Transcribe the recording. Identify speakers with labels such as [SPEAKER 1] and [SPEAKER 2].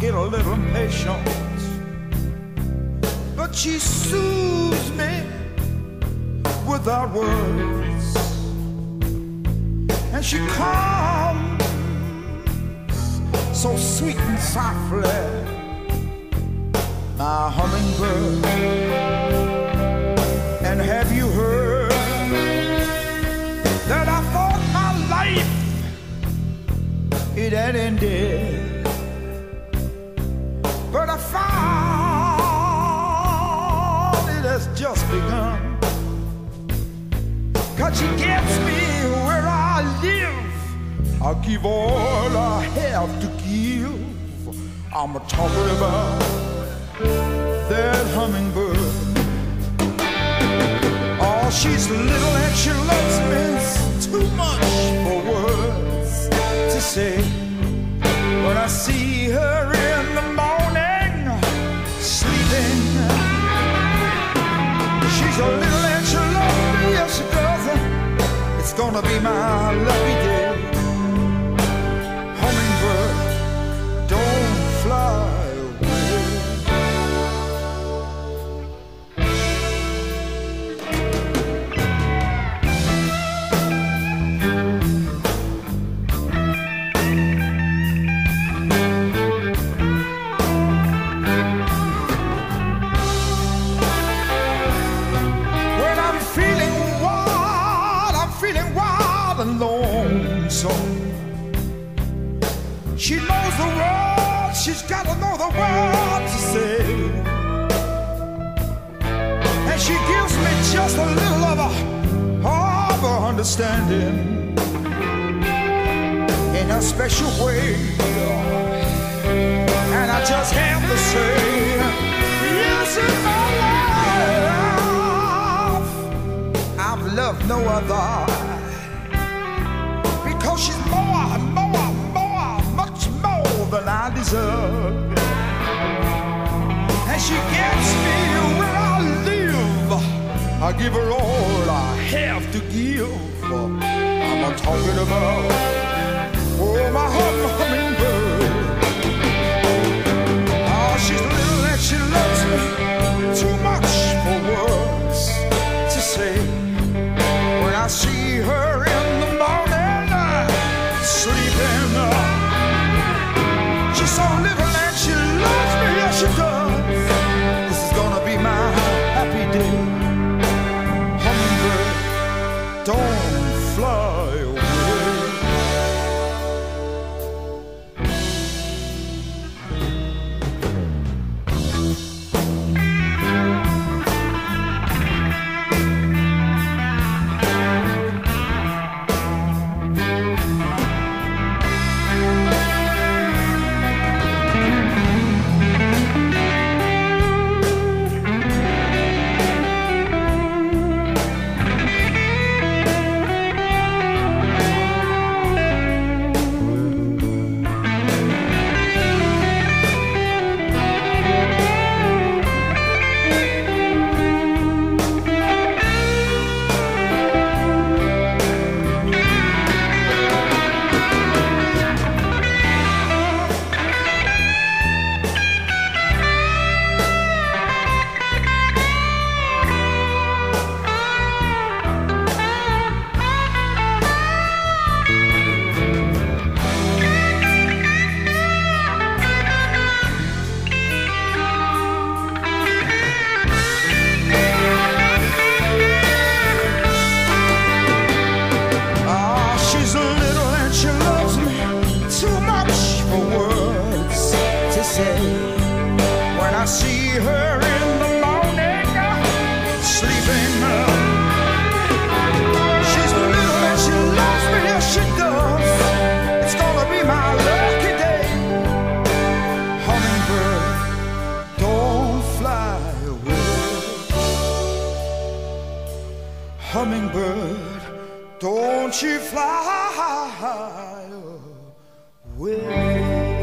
[SPEAKER 1] get a little impatient, but she soothes me without words, and she comes so sweet and softly, my hummingbird. And have you heard that I thought my life it had ended, but I found it has just begun. 'Cause she gets me where I live. I'll give all I have to give. I'm talking about that hummingbird. Oh, she's little and she loves me too much for words to say. When I see her in the morning sleeping, she's a little and she loves me, yes she does. It's gonna be my lucky day. Hummingbird, don't fly away. When I'm feeling wild and lonesome, she knows the words, she's got to know the words to say. And she gives me just a little of her understanding in a special way. And I just have to say, yes, in my life I've loved no other, because she's much more than I deserve. And she gets me where I live. I give her all I have to give. I'm talking about, oh, my hummingbird. Oh, she's little and she loves me too much for words to say. When I see her in the morning sleeping, she's so little and she loves me, yes she does. This is gonna be my happy day. Hummingbird, don't fly away. When I see her in the morning sleeping, she's a little and she loves me, yes she does. It's gonna be my lucky day. Hummingbird, don't fly away. Hummingbird, don't you fly away.